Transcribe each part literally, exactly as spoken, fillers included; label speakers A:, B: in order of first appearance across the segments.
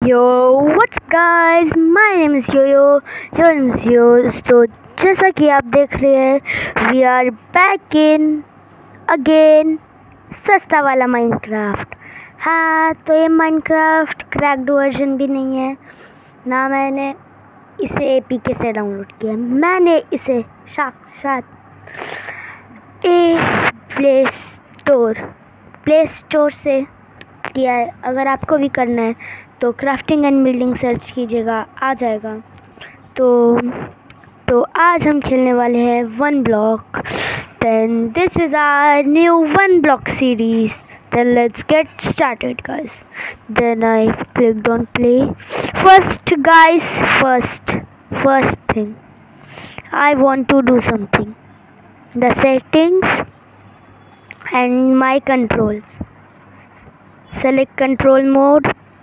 A: Yo, what's up guys? My name is Yo-Yo. Your name is Yo. तो जैसा कि आप देख रहे हैं, we are back in again सस्ता वाला माइनक्राफ्ट। हाँ, तो ये माइनक्राफ्ट क्रैक्ड वर्जन भी नहीं है ना, मैंने इसे एपीके से डाउनलोड किया। मैंने इसे साक्षात ए प्ले स्टोर प्ले स्टोर से किया है। अगर आपको भी करना है तो क्राफ्टिंग एंड बिल्डिंग सर्च कीजिएगा, आ जाएगा। तो तो आज हम खेलने वाले हैं one block. Then this is our new one block series. Then let's get started guys. Then I clicked on play. First guys, first first thing I want to do something. The settings and my controls. Select control mode.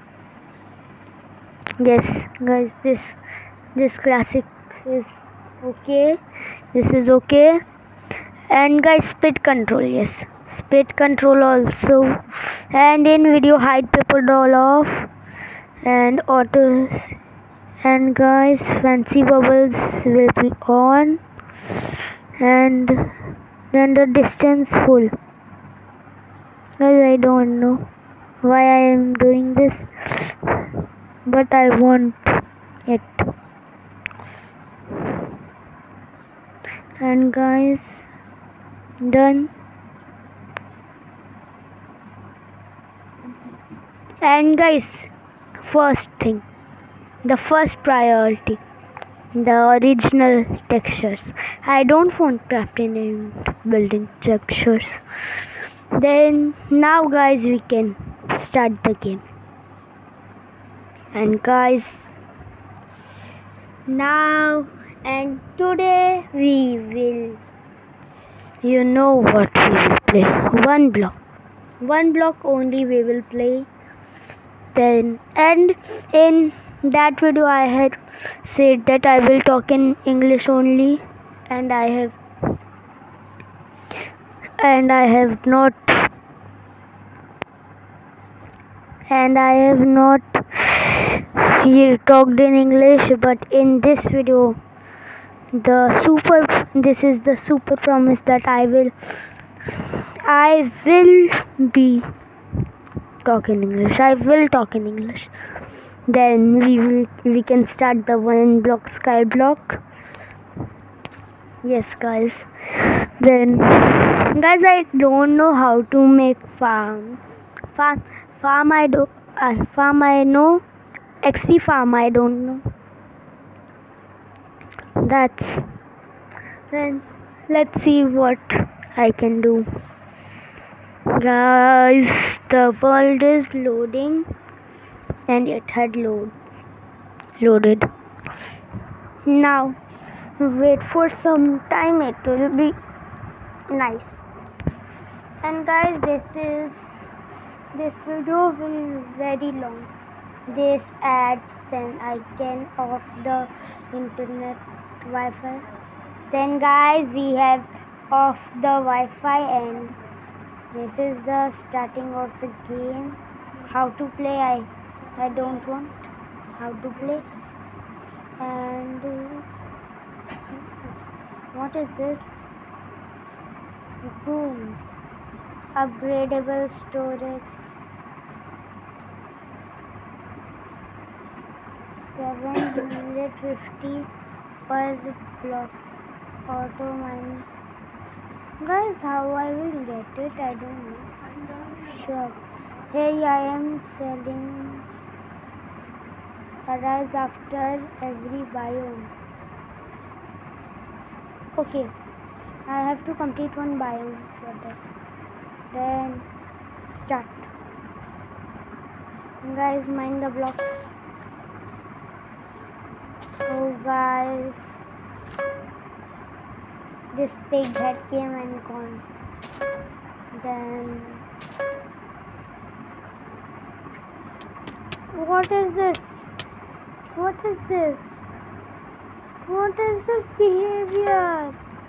A: Yes guys, this this classic is okay, this is okay. And guys, speed control, yes, speed control also. And in video hide paper doll off, and auto. And guys, fancy bubbles will be on, and render distance full. Guys, I don't know why I am doing this, but I want it. And guys, done. And guys, first thing, the first priority, the original textures. I don't want crafting and building textures. Then now guys, we can start the game. And guys, now and today we will, you know what we will play, one block one block only we will play. Then, and in that video I had said that I will talk in English only, and I have and I have not and I have not here talked in English. But in this video, the super this is the super promise that I will I will be talking English. I will talk in English. Then we will we can start the one block sky block. Yes guys. Then guys, I don't know how to make farm farm farm I do uh, farm I know. X P farm I don't know. That's then let's see what I can do. Guys, the world is loading, and it had load loaded. Now wait for some time, it will be nice. And guys, this is this video will be very long. This adds, then I can off the internet Wi-Fi. Then guys, we have off the Wi-Fi, and this is the starting of the game. How to play, I I don't want how to play. And uh, what is this? Rooms, upgradable storage, seven hundred fifty per block, auto mine. Guys, how I will get it, I don't know. Sure. Here I am selling. Arrives after every biome. Okay, I have to complete one biome for that. Then start. Guys, mine the blocks. Oh guys, this pig head came and gone. Then what is this? What is this? What is this behavior?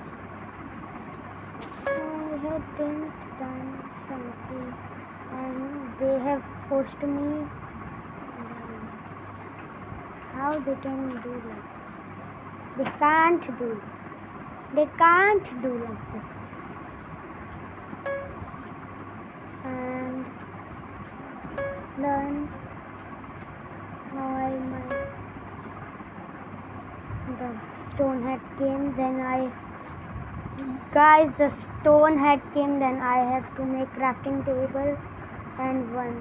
A: I hadn't done something, and they have pushed me. how they can do like this. They can't do. They can't do like this. And learn how I might. The stone head came. Then I, guys, the stone head came. Then I have to make crafting table and one.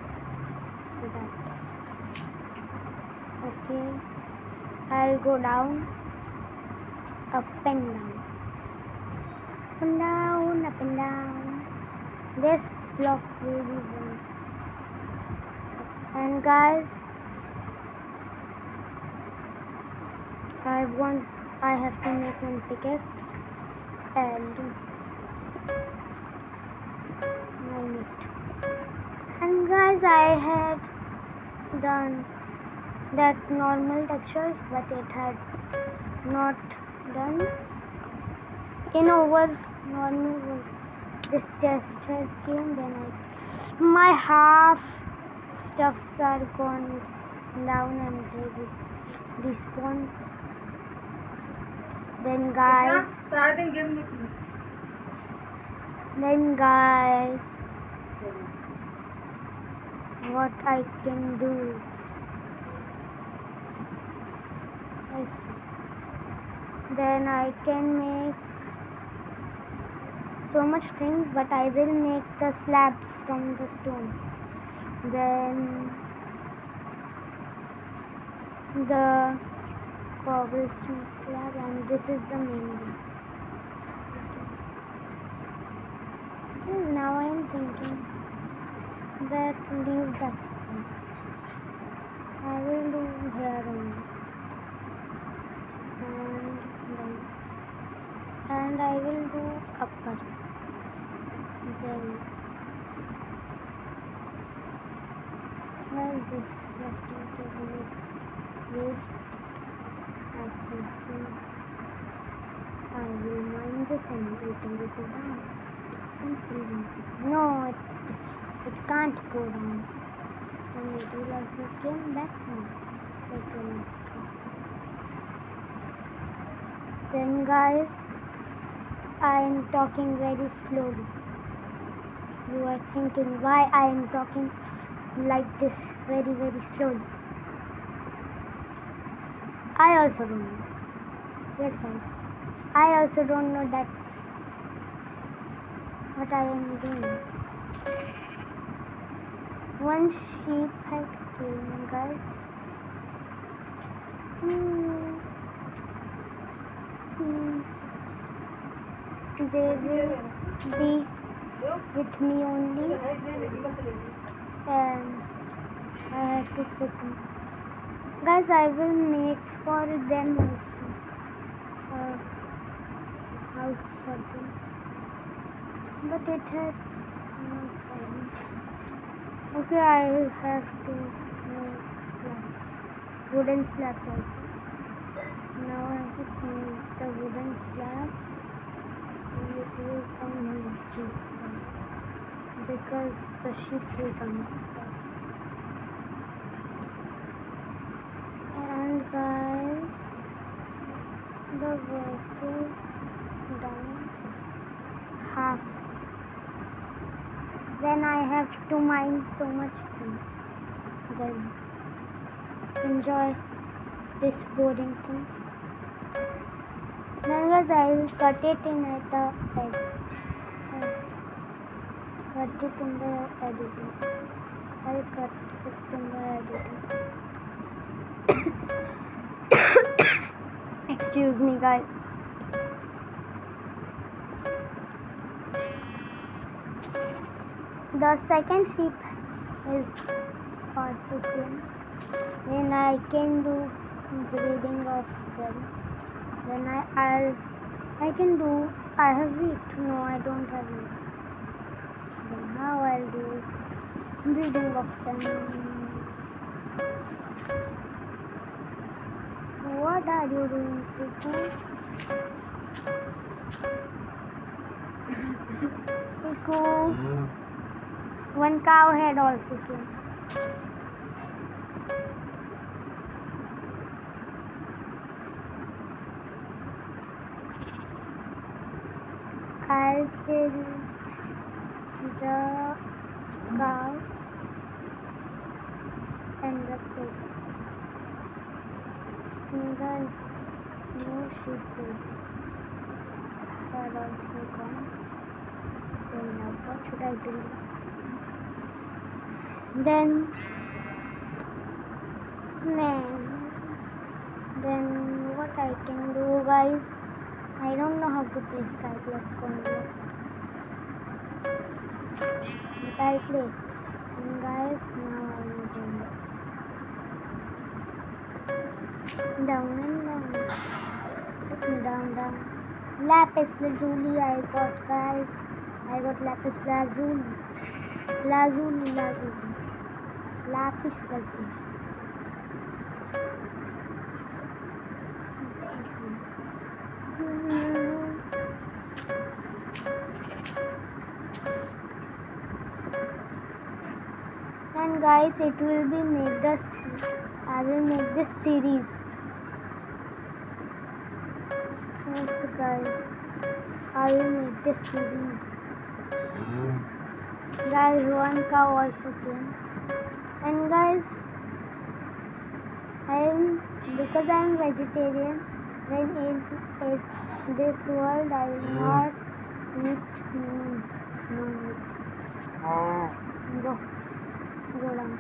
A: Okay, I'll go down, up and down, up and down, up and down. This block will be one. And guys, I want, I have to make one pickaxe and mine it. And guys, I had done that normal textures, but it had not done in over normal. This chest had came, then I, my half stuffs are gone down and they will respawn. Then guys, then guys, what I can do is, then I can make so much things, but I will make the slabs from the stone. Then the cobblestone slab, and this is the main one. Now I am thinking that leave that one. I will do here only. And then, and I will do upper. Then, well, this crafting table is waste. I think so. I will mine this and it will go down. Simple. No, it, it can't go down. And it will also come back now. It will not come. Then guys, I am talking very slowly. You are thinking why I am talking like this very very slowly. I also don't know. Yes guys, I also don't know that what I am doing. One sheep had came, guys. Hmm. Hmm. They will be with me only, and I have to put them. Guys, I will make for them also a house for them, but it had no problem. Okay, I have to make slabs, wooden slabs also. Now I have to make the wooden slabs. And it will come on this side because the sheep will come this side. And guys, the work is done half. Then I have to mine so much things. Then enjoy this boring thing. Then guys, I will cut it in at the edge. Cut it in the editor. I will cut it in the editor. Excuse me guys. The second sheep is also clean. Then I can do breeding of them. Then I I'll I can do. I have wheat. No, I don't have wheat. Then how I'll do breeding of them. What are you doing, Piku? Piku. One cow head also came. I'll kill the cow and the pig. And the new sheep is are also gone. Then now what should I do? Then man then what I can do, guys? I don't know how to play Skyblock Convoy, but I play. And guys, now I will do down and down, down, down. Lapis Lazuli I got, guys. I got Lapis Lazuli, Lazuli, Lazuli, Lapis Lazuli. And guys, it will be made this. I will make this series. Yes, guys, I will make this series. Guys, one cow also came. And guys, I am because I am vegetarian. Then in, in this world, I will not eat non-veg. Go. Go down.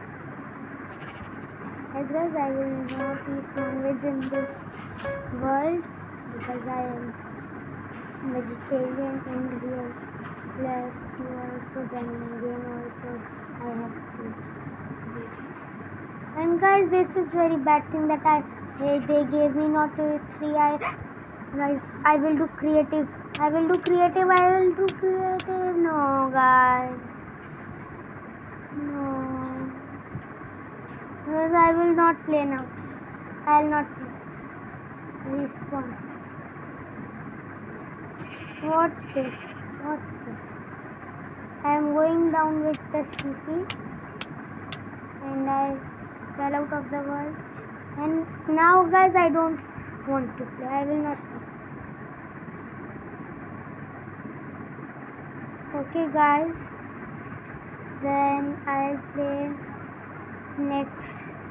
A: As guys, I will not eat non-veg in this world because I am vegetarian and here left you also, then again also I have to eat. And guys, this is very bad thing that I they, they gave me not uh, three. I guys, I will do creative. I will do creative. I will do creative. No, guys. No. Because I will not play now. I will not play. Respawn. What's this? What's this? I am going down with the sheepy. And I fell out of the world. And now, guys, I don't want to play. I will not play. Okay, guys. Then I'll play next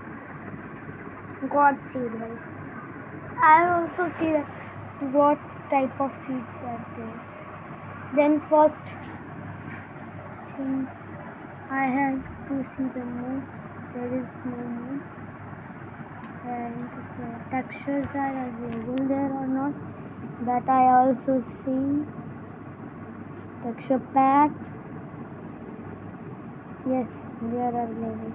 A: God seed, guys. I'll also see what type of seeds are there. Then first thing I have to see the moves. There is no moves. And the textures are available there or not. That I also see. Texture packs. Yes, they are available.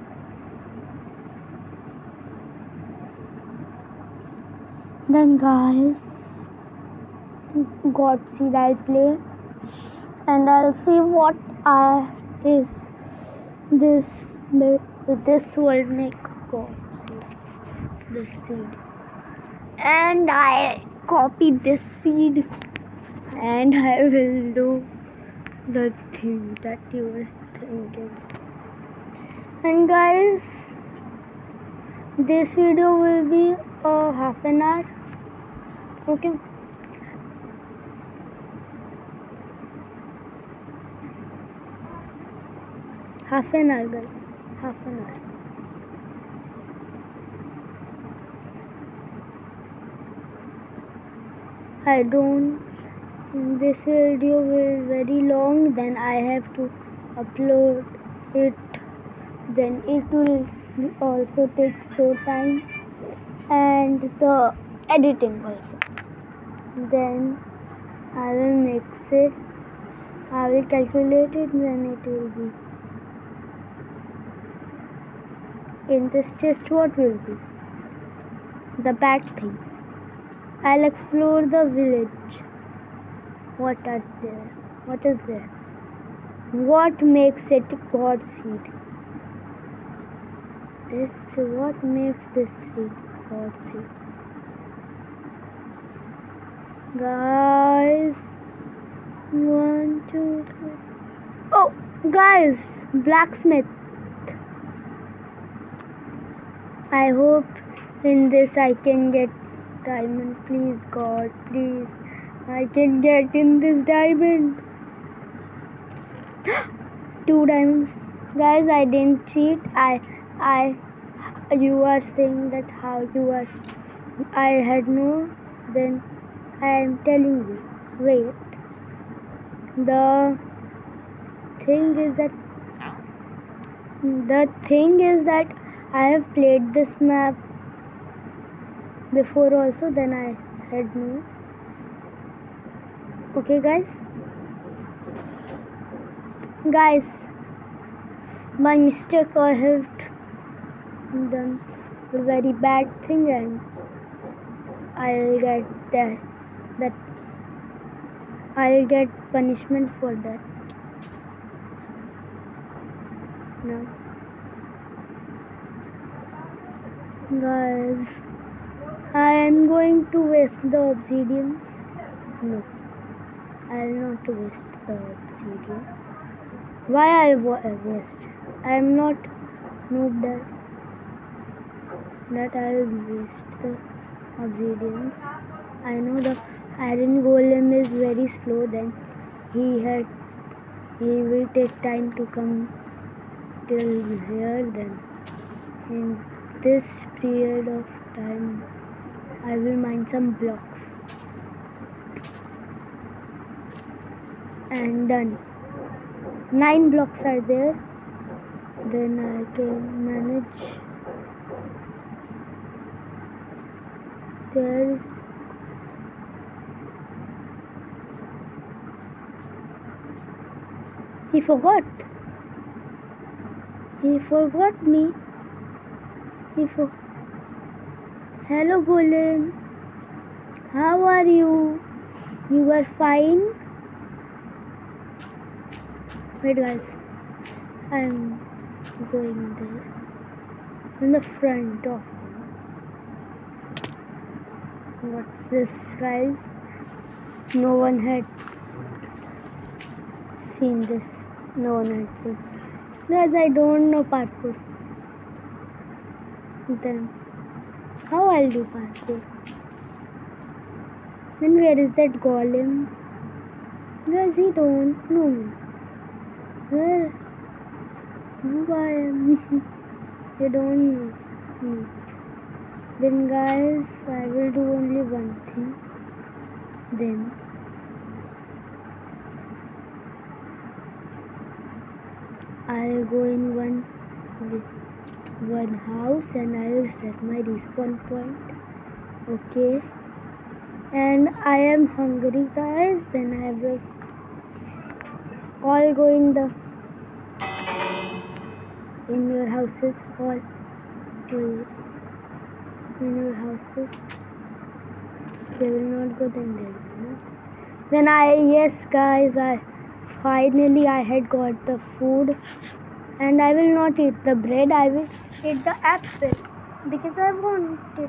A: Then guys, God seed I'll play and I'll see what I is this this will make God seed, this seed, and I copy this seed and I will do the thing that you were thinking. And guys, this video will be a half an hour. Okay. Half an hour, guys. Half an hour. I don't. This video will be very long. Then I have to upload it. Then it will also take so time, and the editing also. Then I will mix it. I will calculate it. Then it will be. In this chest, what will be? The bad things. I'll explore the village. What are there? What is there? What makes it God seed? This what makes this seed God seed? Guys, one, two, three. Oh, guys, blacksmith. I hope in this I can get diamond. Please, God, please. I can get in this diamond. Two diamonds. Guys, I didn't cheat. I, I, you are saying that how you are. I had no. Then I am telling you. Wait. The thing is that. The thing is that I have played this map before also. Then I had no. Okay, guys. Guys, my mistake, I have done a very bad thing and I'll get that that I'll get punishment for that. No. Guys, I am going to waste the obsidian. No, I'll not waste the obsidian. Why I waste? I am not noob that that I will waste the obsidian. I know the iron golem is very slow. Then he had he will take time to come till here. Then in this period of time, I will mine some blocks and done. Nine blocks are there. Then I can manage. There is he forgot. He forgot me. He for. Hello, golem. How are you? You are fine. Wait, guys. I'm going there. In the front of. What's this, guys? No one had seen this. No one had seen. Guys, I don't know parkour. Then how I'll do parkour? Then where is that golem? Guys, he don't know me. Where? Who I am? You don't know me. Then guys, I will do only one thing. Then I'll go in one one house and I will set my respawn point. Okay. And I am hungry, guys. Then I will all go in the in your houses. All will in your houses. They will not go. Then they will not. Then I yes, guys. I finally I had got the food. And I will not eat the bread, I will eat the apple because I want it.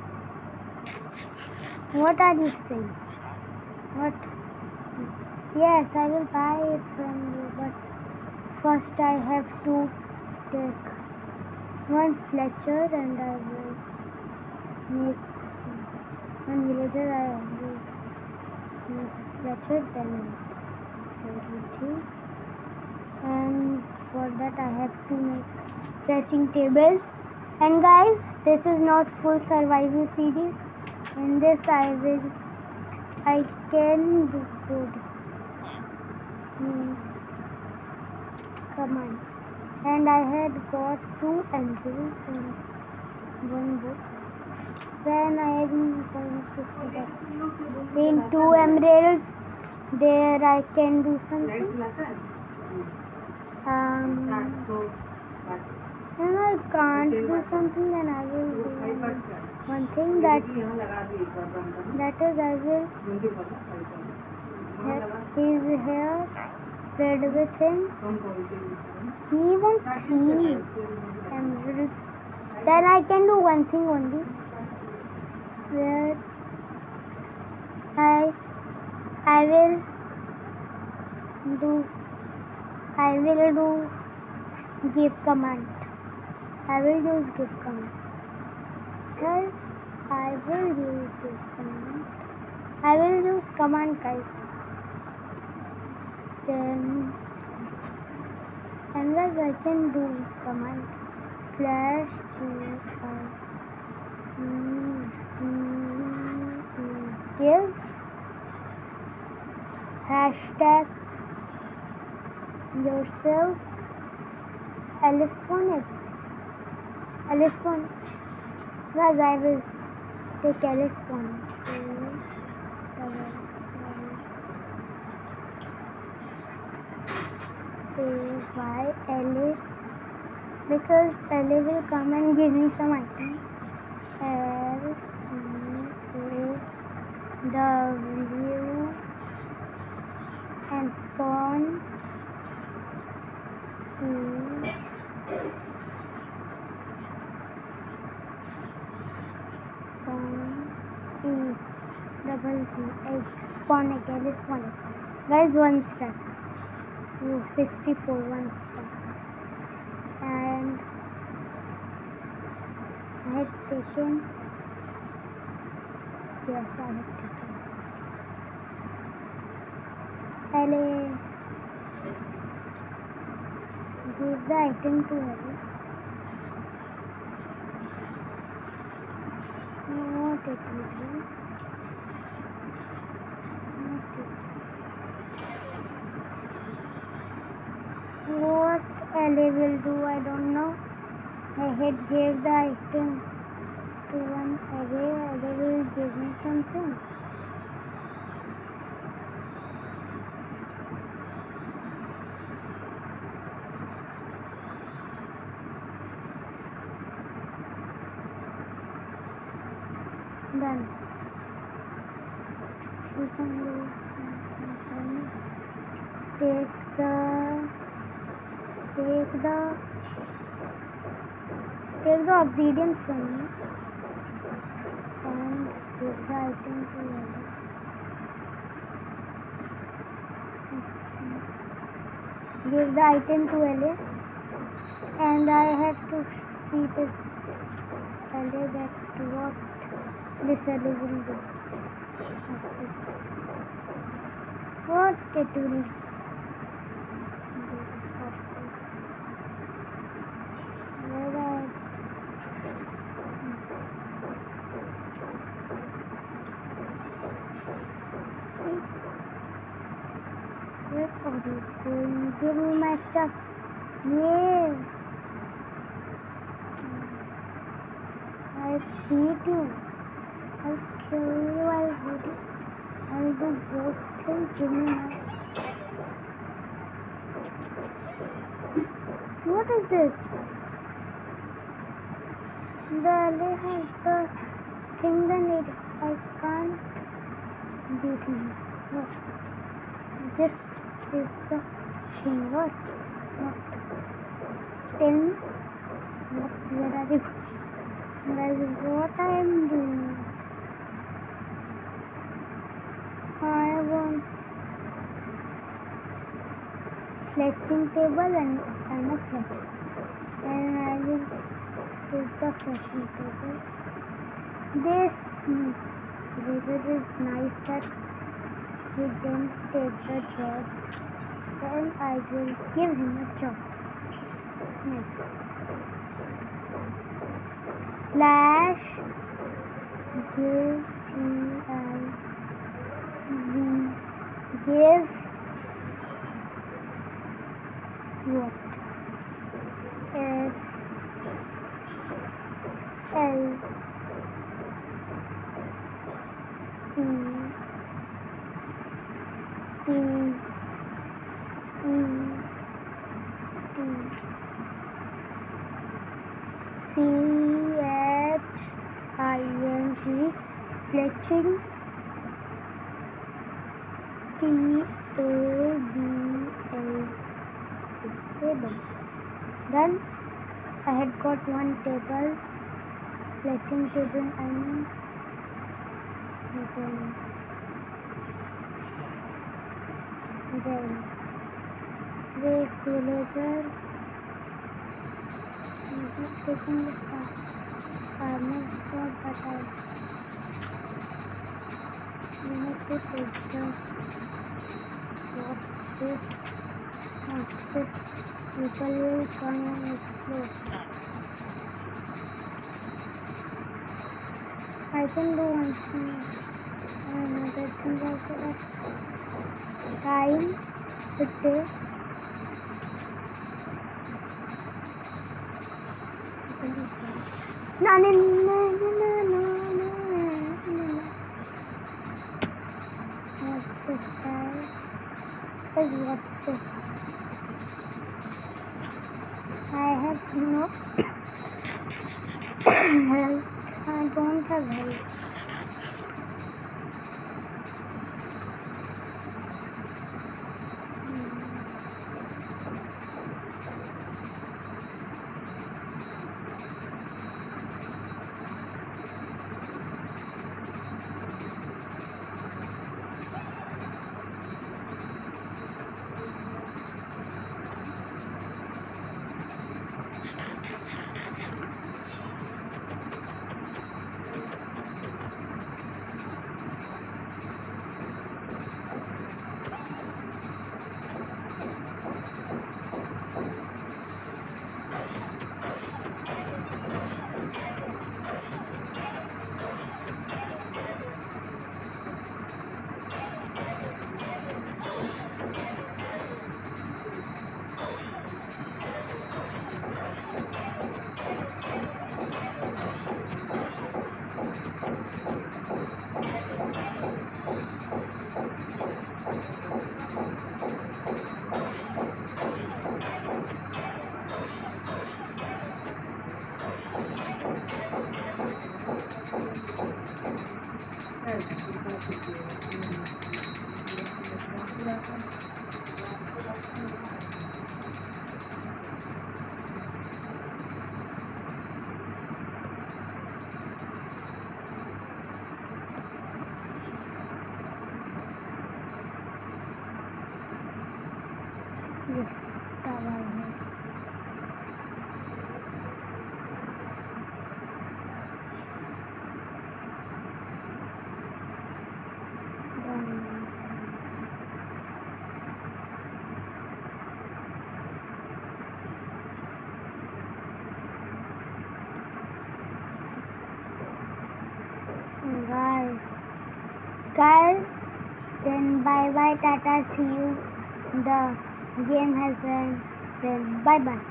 A: What are you saying? What? Yes, I will buy it from you, but first I have to take one Fletcher and I will make one villager. I will make Fletcher, then I will eat you. And for that I have to make fetching table. And guys, this is not full survival series. In this I will I can do food means command. And I had got two emeralds and one book. Then I am going to see that in two emeralds there I can do something. Um, and I can't do something, then I will do one thing that that is I will he's here, played with him. He wants three emeralds. Then I can do one thing only, where I I will do. I will do give command. I will use give command. Guys, I will use give command. I will use command, guys. Then and guys, I can do command slash G I E V E give hashtag yourself Alice Bonnet. Alice Bonnet. Guys, I will take Alice Bonnet. Why Ellie? Because Ellie will come and give me some items. S E A W and spawn E spawn E double G egg spawn egg Ellie spawn egg. Guys, one star. Oh, sixty-four, one star. And I had taken, yes, I had taken. Ellie, give the item to Ellie. Not it will. Not it. What Ellie will do, I don't know. I had gave the item to one array, Ellie will give me something. Done. We can do something. Take the Take the take the obsidian from me and give the item to Ellie. Give the item to Ellie, and I have to see this Ellie that what this Ellie will do. What it will do. Where are you going? Give me my stuff. Yeah. I'll beat you. I'll kill you. I'll beat you. I'll do both things. Give me my. What is this? The Ellie has the thing that need. I can't beat him. What? This is the thing. What? What? Tell me. What? Where are you? Guys, what I am doing? I want fletching table and, and a fletcher. And I will take the fletching table. This wizard is nice that he didn't take the job. Then I will give him a job. Nice. Slash give G I V give what? F L E T E T C H I N G fletching T A B L table. Then I had got one table, fletching table and then then wait villager taking the farmer's spot, but I We have to take the what's this? What's this? People will come and explore. I can do one thing. Another thing also. Time to take. Na na na na na na na. What's this guy? Hey, what's this? I have no health. I don't have health. Yes, tower है. Guys, guys, then bye bye, tata, see you. The game has ended. Then bye bye.